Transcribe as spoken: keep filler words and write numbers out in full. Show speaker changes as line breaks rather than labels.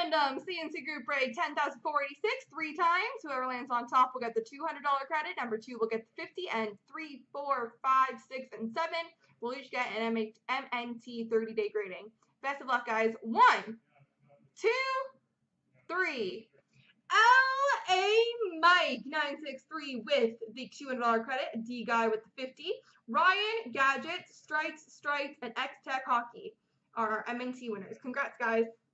Random C and C group break ten thousand four hundred eighty-six three times. Whoever lands on top will get the two hundred dollar credit. Number two will get the fifty, and three, four, five, six, and seven will each get an M N T thirty day grading. Best of luck, guys. One, two, three. L A Mike nine six three with the two hundred dollar credit. D Guy with the fifty. Ryan, Gadget, Strikes, Strikes, and X Tech Hockey are our M N T winners. Congrats, guys.